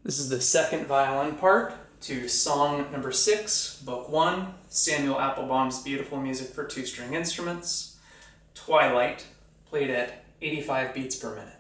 This is the second violin part to Song Number 6, Book 1, Samuel Applebaum's beautiful music for two-string instruments, Twilight, played at 85 beats per minute.